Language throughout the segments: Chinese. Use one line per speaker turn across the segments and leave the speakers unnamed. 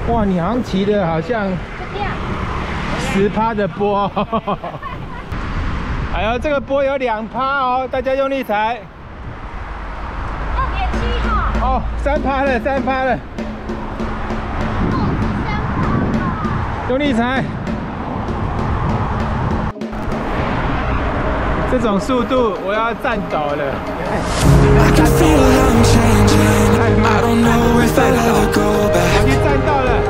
哇，你好像骑的好像10%的波。哎呦，这个波有2%哦，大家用力踩。
2.7哈。
哦，3%了，3%了。用力踩。这种速度我要颤抖了。太慢了，已经站到了。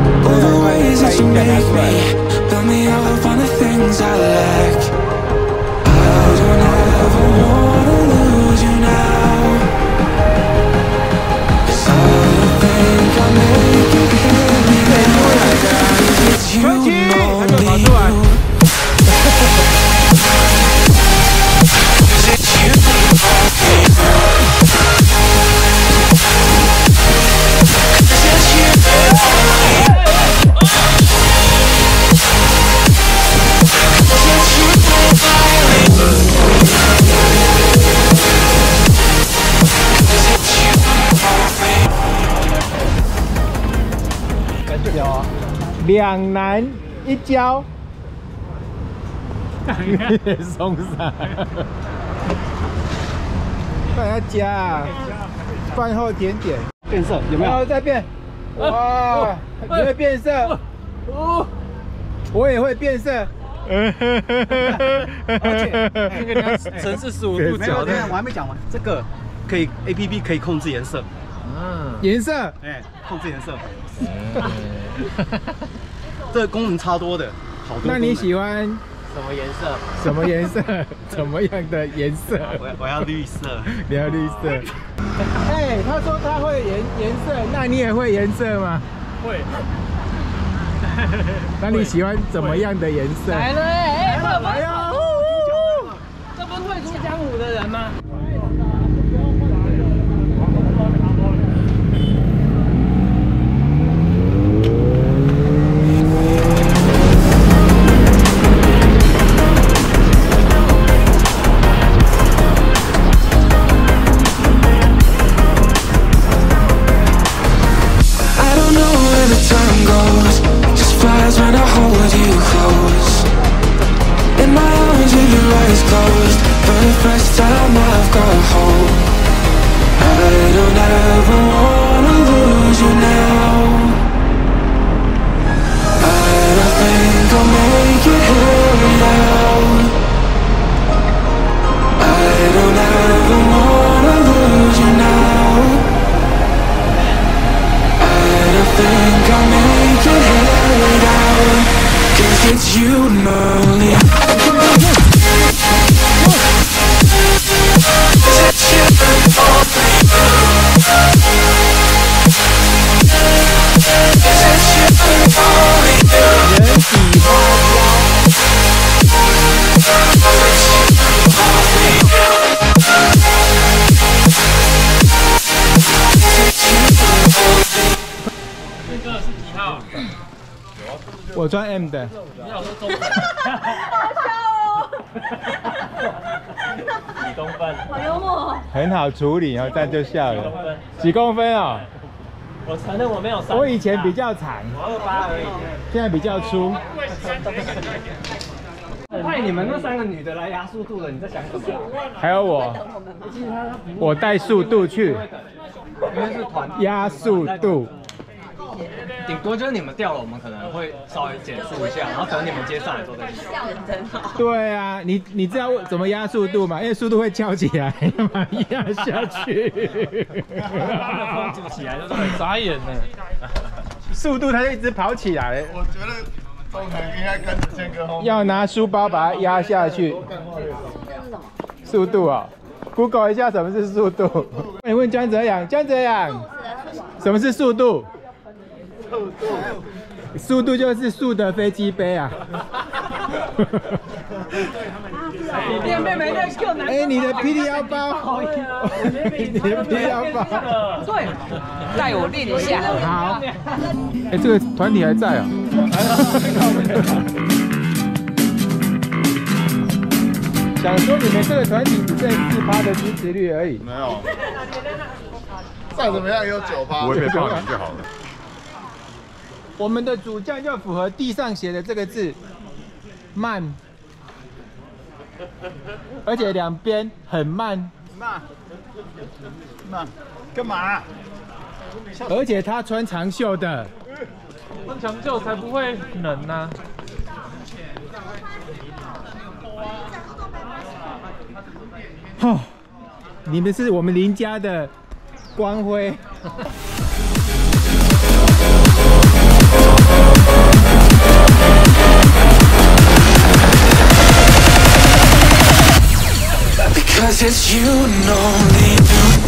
传奇，他就跑出来。2男1交，松散。大家加啊！饭后甜点
变色有没有？
再变！哇，你会变色？我也会变色。
而且那个你要呈45度角的，我还没讲完。这个可以 APP 可以控制颜色。
颜色？
哎，控制颜色。这个功能超多的，好多。
那你喜欢
什么颜色？
什么颜色？怎么样的颜色？
我要绿色。
你要绿色。哎，他说他会颜色，那你也会颜色吗？
会。
那你喜欢怎么样的颜色？
来了哎，
来哟！
这不是退出江湖的人吗？
我穿 M 的。
你想说中分？
好笑哦！
几公分？
好幽默。
很好处理，然后这样就笑了。几公分哦？
我承认我没有3。
我以前比较长，
我28而已。
现在比较粗。
派你们那3个女的来压速度的，你在想什么？
还有我，我带速度去，
因为是团
压速度。
顶多就是你们掉了，我们可能会稍微减速一下，然后等你们接上来之后再去。
笑人真好。
对啊，你知道怎么压速度吗？因为速度会翘起来，把它压下去。
风组起来就是很傻眼呢。
速度它就一直跑起来。
我觉得中恒应该跟着宪哥后面。
要拿书包把它压下去。速度啊，Google 一下什么是速度。你问江哲阳，江哲阳，什么是速度？速度就是速的飞机杯啊！哎，你的霹雳腰包，你的霹雳腰包，
对，带我练一下。
好。哎，这个团体还在啊？想说你们这个团体只剩4%的支持率而已。
没有，再怎么样也有9%。
不会被霸凌就好了。
我们的主将就符合地上写的这个字，慢，而且两边很慢。
慢，干嘛？
而且他穿长袖的，
穿长袖才不会冷呐、
哦，你们是我们邻家的光辉。
Because it's you and only you.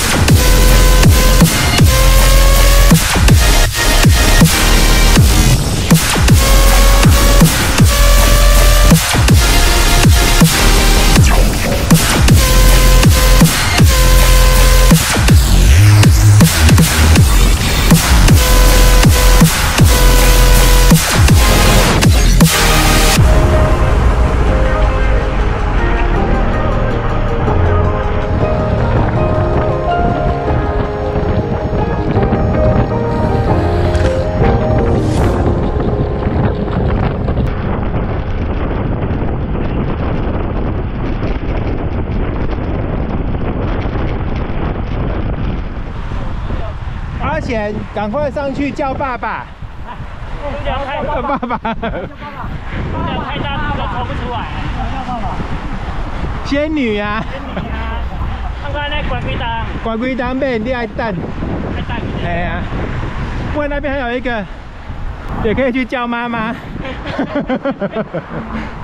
阿贤，赶快上去叫爸爸！叫爸爸！
太大只了，抽不出来。
仙女啊！
刚刚那拐几档？
拐几档妹，你爱等？
爱等。
哎呀，不过那边还有一个，也可以去叫妈妈。